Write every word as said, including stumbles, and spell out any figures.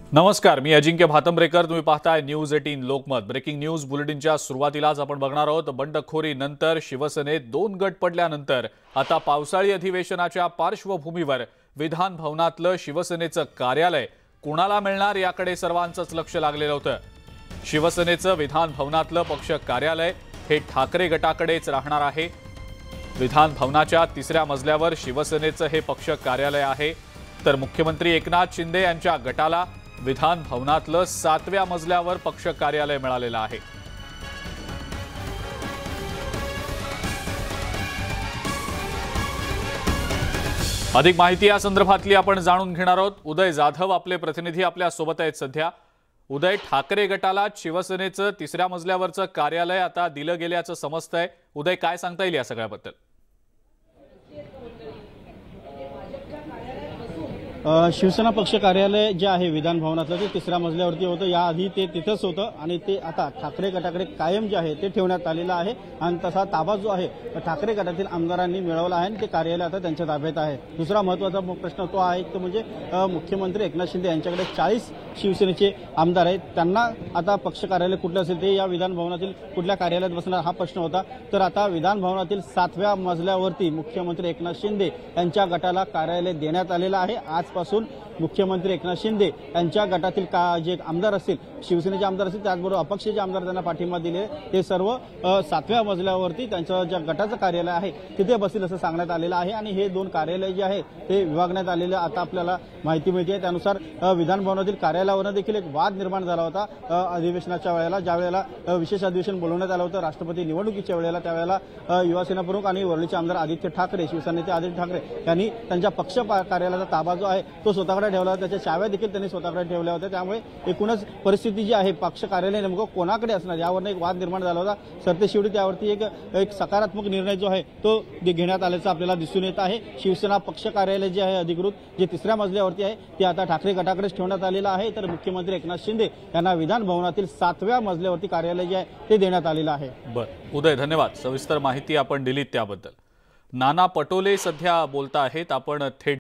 नमस्कार, मी अजिंक्य भातंब्रेकर. तुम्ही पाहताय न्यूज अठरा लोकमत. ब्रेकिंग न्यूज बुलेटिनच्या सुरुवातीलाच आपण बघणार आहोत बंडखोरी नंतर शिवसेनेत दोन गट पडल्यानंतर आता पावसाळी अधिवेशनाच्या पार्श्वभूमीवर विधान भवनातलं शिवसेनेचं कार्यालय कुणाला मिळणार याकडे सर्वांचंच लक्ष लागलेलं होतं. शिवसेनेचं विधान भवनातलं पक्ष कार्यालय हे ठाकरे गटाकडेच राहणार आहे. विधान भवनाच्या तिसऱ्या मजल्यावर शिवसेनेचं हे पक्ष कार्यालय आहे, तर मुख्यमंत्री एकनाथ शिंदे यांच्या गटाला विधान भवनातलं सातव्या मजल्यावर पक्ष कार्यालय मिळालेलं आहे. अधिक माहिती या संदर्भातली आपण जाणून घेणार आहोत. उदय जाधव आपले प्रतिनिधी आपल्या सोबत आहेत सध्या. उदय, ठाकरे गटाला शिवसेनेचं तिसऱ्या मजल्यावरचं कार्यालय आता दिलं गेल्याचं समजतंय. उदय, काय सांगता येईल या सगळ्याबद्दल? शिवसेना पक्ष कार्यालय जे आहे विधान भवनातलं ते तिसऱ्या मजल्यावरती होतं. याआधी ते तिथंच होतं आणि ते आता ठाकरे गटाकडे कायम जे आहे ते ठेवण्यात आलेलं आहे आणि तसा ताबा जो आहे ठाकरे गटातील आमदारांनी मिळवला आहे आणि ते कार्यालय आता त्यांच्या ताब्यात आहे. दुसरा महत्त्वाचा प्रश्न तो आहे तो म्हणजे मुख्यमंत्री एकनाथ शिंदे यांच्याकडे चाळीस शिवसेनेचे आमदार आहेत. त्यांना आता पक्ष कार्यालय कुठलं असेल ते या विधान भवनातील कुठल्या कार्यालयात बसणार हा प्रश्न होता. तर आता विधान भवनातील सातव्या मजल्यावरती मुख्यमंत्री एकनाथ शिंदे यांच्या गटाला कार्यालय देण्यात आलेलं आहे. आजपासून मुख्यमंत्री एकनाथ शिंदे यांच्या गटातील का जे आमदार असतील, शिवसेनेचे आमदार असतील, त्याचबरोबर अपक्ष जे आमदार त्यांना पाठिंबा दिले ते सर्व सातव्या मजल्यावरती त्यांचं ज्या गटाचं कार्यालय आहे तिथे बसतील असं सांगण्यात आलेलं आहे. आणि हे दोन कार्यालय जे आहे ते विभागण्यात आलेलं आता आपल्याला माहिती मिळते. त्यानुसार विधान भवनातील कार्यालयावर देखील एक वाद निर्माण झाला होता अधिवेशनाच्या वेळेला. ज्या वेळेला विशेष अधिवेशन बोलवण्यात आलं होतं राष्ट्रपती निवडणुकीच्या वेळेला, त्यावेळेला युवासेना प्रमुख आणि वरळीचे आमदार आदित्य ठाकरे, शिवसेनेचे आदित्य ठाकरे यांनी त्यांच्या पक्ष कार्यालयाचा ताबा जो आहे तो स्वतःकडे ठेवला होता. त्याच्या चाव्या देखील त्यांनी स्वतःकडे ठेवल्या होत्या. त्यामुळे एकूणच परिस्थिती जी आहे पक्ष कार्यालय नेमकं कोणाकडे असणार यावर एक वाद निर्माण झाला होता. सरतेशेवटी त्यावरती एक एक सकारात्मक निर्णय जो आहे तो घेण्यात आल्याचं आपल्याला दिसून येत आहे. शिवसेना पक्ष कार्यालय जे आहे अधिकृत जे तिसऱ्या मजल्यावरती आहे ते आता ठाकरे गटाकडेच ठेवण्यात आलेलं आहे. तर मुख्यमंत्री एकनाथ शिंदे यांना विधान भवनातील सातव्या मजल्यावरती कार्यालय जे आहे ते देण्यात आलेलं आहे. बरं उदय, धन्यवाद. सविस्तर माहिती आपण दिलीत त्याबद्दल. नाना पटोले सध्या बोलता आहेत. आपण थेट